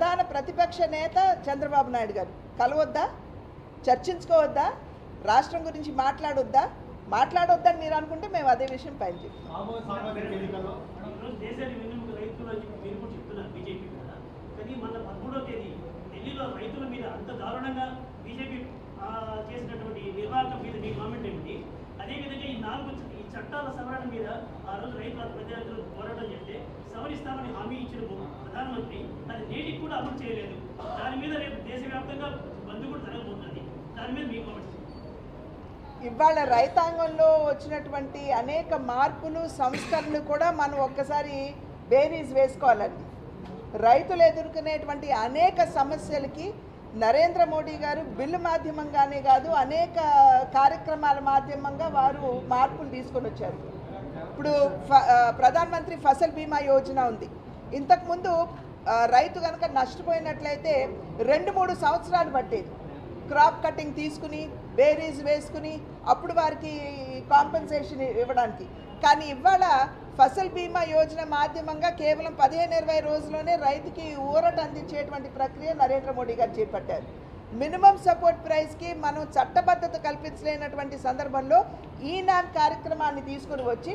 ప్రధాన ప్రతిపక్ష నేత చంద్రబాబు నాయుడు గారు కలవద్దా, చర్చించుకోవద్దా, రాష్ట్రం గురించి మాట్లాడొద్దని మీరు అనుకుంటే మేము అదే విషయం పైన చెప్తాం. అదేవిధంగా ఈ చట్టాల సవరణ మీద ఆ రోజు రైతుల ప్రజాతులు పోరాటం చేస్తే సవరిస్తామని హామీ ఇచ్చిన ప్రధానమంత్రి అది నేటికి కూడా అమలు చేయలేదు. దాని మీద రేపు దేశవ్యాప్తంగా బంద్ కూడా జరగబోతుంది. దాని మీద మీ కామెంట్స్. ఇవాళ రైతాంగంలో వచ్చినటువంటి అనేక మార్పులు సంస్కరణలు కూడా మనం ఒక్కసారి బేరీజ్ వేసుకోవాలండి. రైతులు ఎదుర్కొనేటువంటి అనేక సమస్యలకి నరేంద్ర మోడీ గారు బిల్లు మాధ్యమంగానే కాదు అనేక కార్యక్రమాల మాధ్యమంగా వారు మార్పులు తీసుకొని వచ్చారు. ఇప్పుడు ప్రధానమంత్రి ఫసల్ బీమా యోజన ఉంది. ఇంతకుముందు రైతు కనుక నష్టపోయినట్లయితే 2-3 సంవత్సరాలు పట్టేది క్రాప్ కటింగ్ తీసుకుని బేరీస్ వేసుకుని అప్పుడు వారికి కాంపెన్సేషన్ ఇవ్వడానికి. కానీ ఇవాళ ఫసల్ బీమా యోజన మాధ్యమంగా కేవలం 15-20 రోజుల్లోనే రైతుకి ఊరట అందించేటువంటి ప్రక్రియ నరేంద్ర మోడీ గారు చేపట్టారు. మినిమం సపోర్ట్ ప్రైస్కి మనం చట్టబద్ధత కల్పించలేనటువంటి సందర్భంలో ఈ నాన్ కార్యక్రమాన్ని తీసుకుని వచ్చి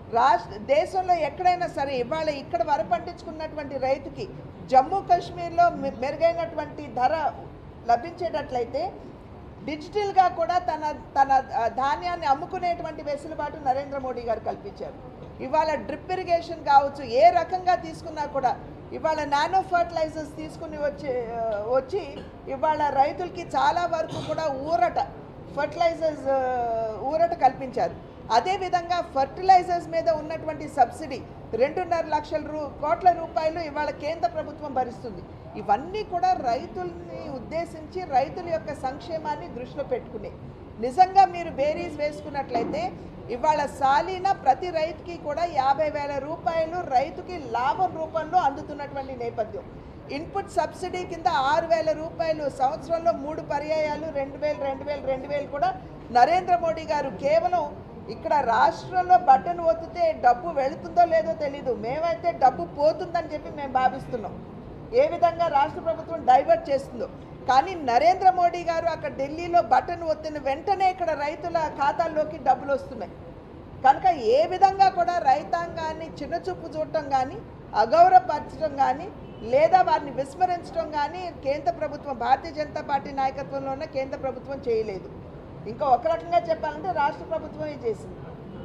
దేశంలో ఎక్కడైనా సరే ఇవాళ ఇక్కడ వర పండించుకున్నటువంటి రైతుకి జమ్మూ కాశ్మీర్లో మెరుగైనటువంటి ధర లభించేటట్లయితే డిజిటల్గా కూడా తన ధాన్యాన్ని అమ్ముకునేటువంటి వెసులుబాటు నరేంద్ర మోడీ గారు కల్పించారు. ఇవాళ డ్రిప్ ఇరిగేషన్ కావచ్చు, ఏ రకంగా తీసుకున్నా కూడా ఇవాళ నానో ఫర్టిలైజర్స్ తీసుకుని వచ్చి ఇవాళ రైతులకి చాలా వరకు కూడా ఫర్టిలైజర్స్ ఊరట కల్పించారు. అదేవిధంగా ఫర్టిలైజర్స్ మీద ఉన్నటువంటి సబ్సిడీ 2.5 లక్షల కోట్ల రూపాయలు ఇవాళ కేంద్ర ప్రభుత్వం భరిస్తుంది. ఇవన్నీ కూడా రైతుల్ని ఉద్దేశించి రైతుల యొక్క సంక్షేమాన్ని దృష్టిలో పెట్టుకునే. నిజంగా మీరు బేరీస్ వేసుకున్నట్లయితే ఇవాళ సాలీన ప్రతి రైతుకి కూడా 50,000 రూపాయలు రైతుకి లాభం రూపంలో అందుతున్నటువంటి నేపథ్యం. ఇన్పుట్ సబ్సిడీ కింద 6,000 రూపాయలు సంవత్సరంలో 3 పర్యాయాలు 2,000 కూడా నరేంద్ర మోడీ గారు కేవలం ఇక్కడ రాష్ట్రంలో బటన్ ఒత్తితే డబ్బు వెళుతుందో లేదో తెలీదు, మేమైతే డబ్బు పోతుందని చెప్పి మేము భావిస్తున్నాం. ఏ విధంగా రాష్ట్ర ప్రభుత్వం డైవర్ట్ చేస్తుందో. కానీ నరేంద్ర మోడీ గారు అక్కడ ఢిల్లీలో బటన్ ఒత్తిన వెంటనే ఇక్కడ రైతుల ఖాతాల్లోకి డబ్బులు వస్తున్నాయి. కనుక ఏ విధంగా కూడా రైతాంగాన్ని చిన్నచూపు చూడటం కానీ, అగౌరవపరచడం కానీ, లేదా వారిని విస్మరించడం కానీ కేంద్ర ప్రభుత్వం, భారతీయ జనతా పార్టీ నాయకత్వంలో ఉన్న కేంద్ర ప్రభుత్వం చేయలేదు. ఇంకా ఒక రకంగా చెప్పాలంటే రాష్ట్ర ప్రభుత్వమే చేసింది.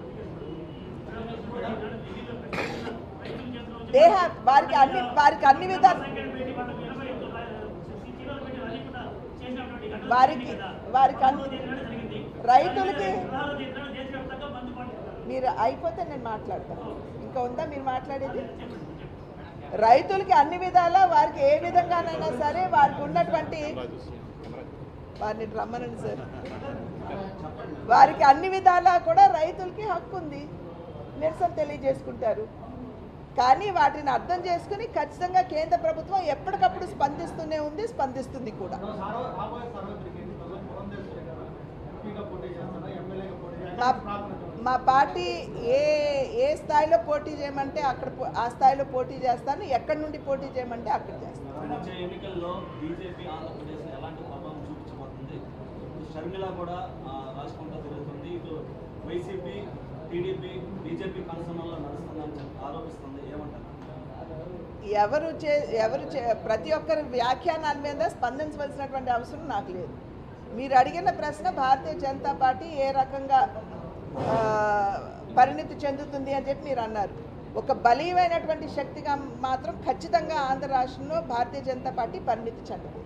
వారికి అన్ని విధాలు రైతులకి మీరు అయిపోతే నేను మాట్లాడతాను. ఇంకా ఉందా మీరు మాట్లాడేది? రైతులకి అన్ని విధాలా వారికి ఏ విధంగానైనా సరే వారికి ఉన్నటువంటి వారిని రమ్మనండి సార్, వారికి అన్ని విధాలా కూడా రైతులకి హక్కు ఉంది, నిరసన తెలియజేసుకుంటారు. కానీ వాటిని అర్థం చేసుకుని ఖచ్చితంగా కేంద్ర ప్రభుత్వం ఎప్పటికప్పుడు స్పందిస్తూనే ఉంది, స్పందిస్తుంది కూడా. మా పార్టీ ఏ స్థాయిలో పోటీ చేయమంటే అక్కడ ఆ స్థాయిలో పోటీ చేస్తాను, ఎక్కడి నుండి పోటీ చేయమంటే అక్కడ చేస్తాను. షర్మిల కూడా రాష్ట్రంలో తిరుగుతుంది, ఇటు వైసీపీ టీడీపీ బీజేపీ కన్సర్న్లో నడుస్తుందని ఆరోపిస్తుంది. ఏమంటారు? ప్రతి ఒక్కరి వ్యాఖ్యానాల మీద స్పందించవలసినటువంటి అవసరం నాకు లేదు. మీరు అడిగిన ప్రశ్న భారతీయ జనతా పార్టీ ఏ రకంగా పరిణితి చెందుతుంది అని చెప్పి మీరు అన్నారు. ఒక బలీయమైనటువంటి శక్తిగా మాత్రం ఖచ్చితంగా ఆంధ్ర రాష్ట్రంలో భారతీయ జనతా పార్టీ పరిణితి చెందదు.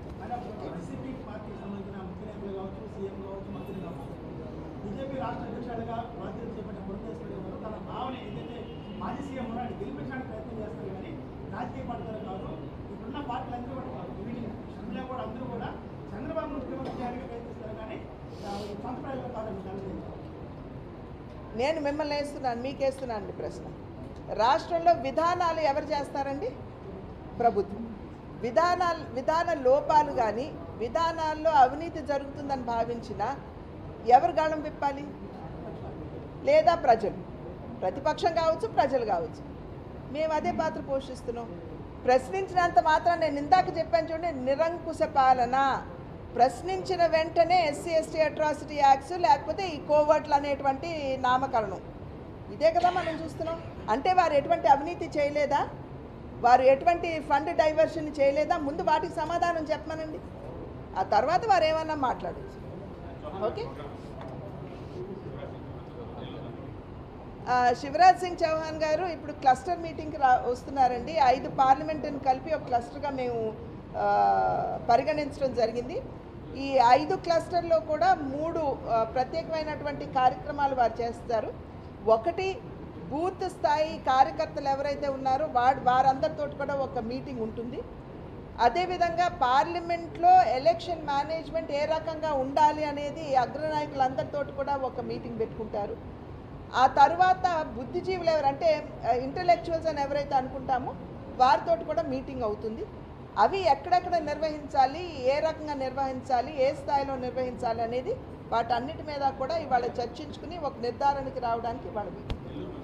బీజేపీ రాష్ట్ర అధ్యక్షుడిగా బాధ్యత చేపట్టిన పురంధేశ్వరి గారు తన భావన ఏదైతే మాజీ సీఎం ఉన్నాడు గెలిపించడానికి ప్రయత్నం చేస్తారు. కానీ రాజకీయ పార్టీలు కాదు, ఇప్పుడున్న పార్టీలు అందరూ కూడా షర్మిల కూడా అందరూ కూడా చంద్రబాబును ముఖ్యమంత్రి చేయడానికి ప్రయత్నిస్తారు. కానీ సొంత ప్రయోజనం కాదండి. నేను మిమ్మల్ని వేస్తున్నాను, మీకేస్తున్నానండి ప్రశ్న. రాష్ట్రంలో విధానాలు ఎవరు చేస్తారండి? ప్రభుత్వం. విధాన లోపాలు కానీ విధానాల్లో అవినీతి జరుగుతుందని భావించినా ఎవరు గాళం విప్పాలి? లేదా ప్రజలు, ప్రతిపక్షం కావచ్చు, ప్రజలు కావచ్చు. మేము అదే పాత్ర పోషిస్తున్నాం. ప్రశ్నించినంత మాత్రం నేను ఇందాక చెప్పాను చూడండి, నిరంకుశ పాలన. ప్రశ్నించిన వెంటనే ఎస్సీ ఎస్టీ అట్రాసిటీ యాక్ట్స్, లేకపోతే ఈ కోవర్ట్లు అనేటువంటి నామకరణం. ఇదే కదా మనం చూస్తున్నాం. అంటే వారు ఎటువంటి అవినీతి చేయలేదా, వారు ఎటువంటి ఫండ్ డైవర్షన్ చేయలేదా? ముందు వాటికి సమాధానం చెప్పమనండి, ఆ తర్వాత వారు ఏమన్నా మాట్లాడచ్చు. ఓకే. శివరాజ్ సింగ్ చౌహాన్ గారు ఇప్పుడు క్లస్టర్ మీటింగ్కి వస్తున్నారండి. 5 పార్లమెంటుని కలిపి ఒక క్లస్టర్గా మేము పరిగణించడం జరిగింది. ఈ 5 క్లస్టర్లో కూడా 3 ప్రత్యేకమైనటువంటి కార్యక్రమాలు వారు చేస్తారు. ఒకటి, బూత్ స్థాయి కార్యకర్తలు ఎవరైతే ఉన్నారో వారందరితో కూడా ఒక మీటింగ్ ఉంటుంది. అదేవిధంగా పార్లమెంట్లో ఎలక్షన్ మేనేజ్మెంట్ ఏ రకంగా ఉండాలి అనేది అగ్రనాయకులందరితో కూడా ఒక మీటింగ్ పెట్టుకుంటారు. ఆ తర్వాత బుద్ధిజీవులు ఎవరంటే ఇంటలెక్చువల్స్ అని ఎవరైతే అనుకుంటామో వారితో కూడా మీటింగ్ అవుతుంది. అవి ఎక్కడెక్కడ నిర్వహించాలి, ఏ రకంగా నిర్వహించాలి, ఏ స్థాయిలో నిర్వహించాలి అనేది వాటన్నిటి మీద కూడా ఇవాళ చర్చించుకుని ఒక నిర్ధారణకి రావడానికి ఇవాళ